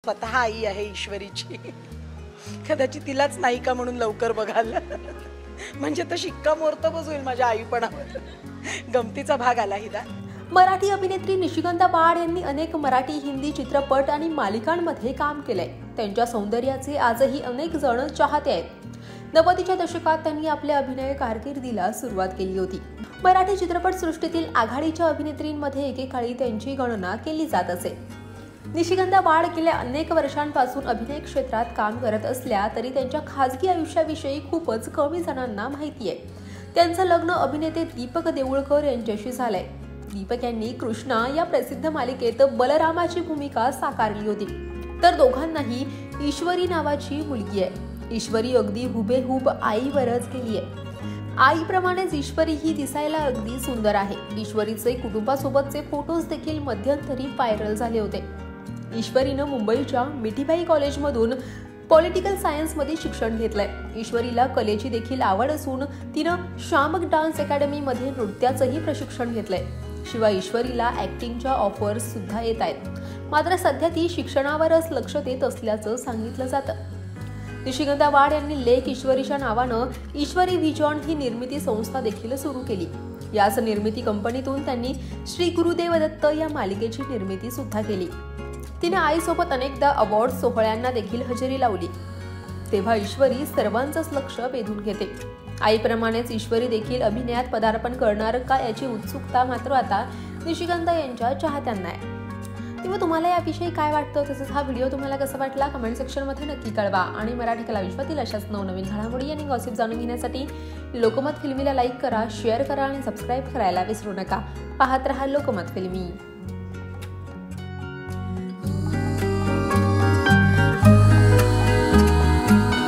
स्वतः आई आहे ईश्वरीची. कदाचित तिलाच नायिका म्हणून लवकर बघाल म्हणजे तर शिक्कामोर्तबच होईल माझ्या आईपणावर. गमतीचा भाग आला हिला. मराठी अभिनेत्री निशिगंधा वाड यांनी अनेक मराठी, हिंदी चित्रपट आणि मालिकांमध्ये काम केलंय. त्यांच्या सौंदर्याचे आजही अनेक जण चाहते आहेत. 90च्या दशकात त्यांनी आपल्या अभिनय कारकिर्दीला सुरुवात केली होती. मराठी चित्रपट सृष्टीतील आघाडीच्या अभिनेत्रींमध्ये एकेकाळी त्यांची गणना केली जात असे. निशिगंधा वाड गेल्या अनेक वर्षांपासून अभिनय क्षेत्रात काम करत असल्या तरी त्यांच्या खासगी आयुष्याविषयी खूपच कमी जणांना माहिती आहे. त्यांचं लग्न अभिनेते दीपक देऊळकर यांच्याशी झालंय. दीपक यांनी कृष्णा या प्रसिद्ध मालिकेत बलरामाची भूमिका साकारली होती. तर दोघांनाही ईश्वरी नावाची मुलगी आहे. ईश्वरी अगदी हुबेहूब आईवरच गेली आहे. आईप्रमाणेच ईश्वरी ही दिसायला अगदी सुंदर आहे. ईश्वरीचे कुटुंबासोबतचे फोटोज देखील मध्यंतरी व्हायरल झाले होते. ईश्वरीनं मुंबईच्या मिठीबाई कॉलेजमधून पॉलिटिकल सायन्समध्ये शिक्षण घेतलंय. ईश्वरीला कलेची देखील आवड असून तिनं शामक डान्स अकॅडमीमध्ये नृत्याचंही प्रशिक्षण घेतलंय. शिवाय ईश्वरीला ऍक्टिंगच्या ऑफर्स सुद्धा येत आहेत. मात्र सध्या ती शिक्षणावरच लक्ष देत असल्याचं सांगितलं जातं. निशिगंधा वाड यांनी लेक ईश्वरीच्या नावानं ईश्वरी व्हिजॉन ही निर्मिती संस्था देखील सुरू केली. याच निर्मिती कंपनीतून त्यांनी श्री गुरुदेव दत्त या मालिकेची निर्मिती सुद्धा केली. तिने आईसोबत अनेकदा अवॉर्ड सोहळ्यांना देखील हजेरी लावली. तेव्हा ईश्वरी सर्वांचंच लक्ष वेधून घेते. आईप्रमाणेच ईश्वरी देखील अभिनयात पदार्पण करणार का याची उत्सुकता मात्र आता निशिगंधा यांच्या चाहत्यांना आहे. तेव्हा तुम्हाला याविषयी काय वाटतं, तसंच हा व्हिडिओ तुम्हाला कसा वाटला कमेंट सेक्शनमध्ये नक्की कळवा. आणि मराठी कला विश्वातील अशाच नवनवीन घडामोडी आणि गॉसिप जाणून घेण्यासाठी लोकमत फिल्मीला लाईक करा, शेअर करा आणि सबस्क्राईब करायला विसरू नका. पाहत रहा लोकमत फिल्मी.